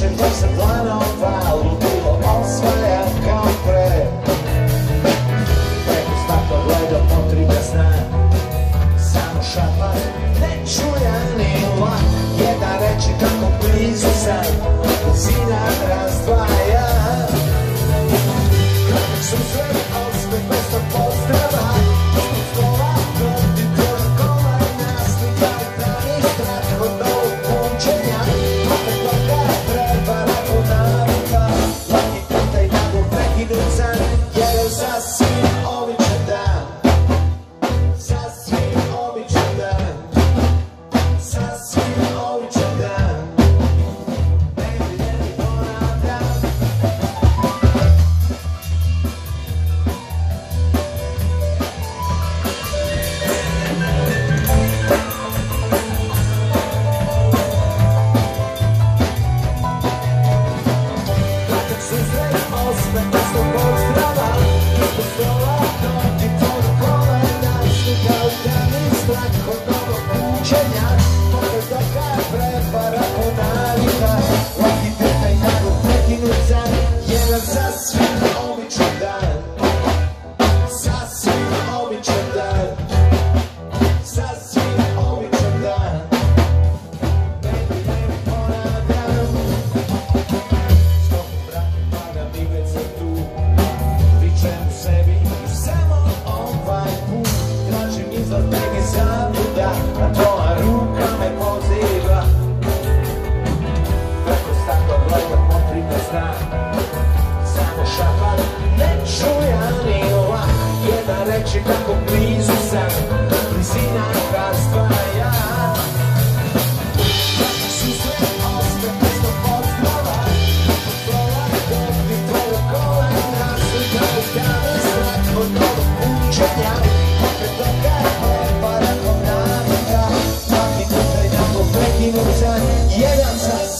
više dok se planova ludilo osvaja kao pre. Preko stakla gleda potribe sna, samo šapat, ne čuja ni lak. Jedna reći kako blizu sam, blizina razdvaja. Kratak susret, osmeh, mjesto pozdrava, ispod stola, protiv tvojeg kolena, slika dani strah od novog punčenja. Opet toga prevara po navika, laki putaj naglo prekinut san, jer je sasvim običan dan. Sasvim običan dan, sasvim običan dan. Baby, ne mi ponavljam. Kratak susret, osmeh, mjesto pozdrava, ispod stola, protiv tvojeg kolena, slika u dani strah od novog učenja. Pogled oka prevara po navika, laki detaj naglo prekinut san, jedan sasvim običan dan. Sasvim običan dan, sasvim običan dan. Baby, ne mi ponavljam. Skopom vratim, padam i već sam tu. Vičem u sebi i samo ovaj put tražim izlaz, neke zabluda, a tvoja ruka me poziva. Preko stakla gleda potribe sna, samo šapat, ne čuja ni lak. Jedna reći kako blizu sam, blizina razdvaja. Kratak susret, osmeh, mjesto pozdrava, ispod stola, protiv tvojeg kolena, slika u dani strah od novog učenja. Opet toga prevara po navika, laki putaj naglo prekinut san, jedan sasvim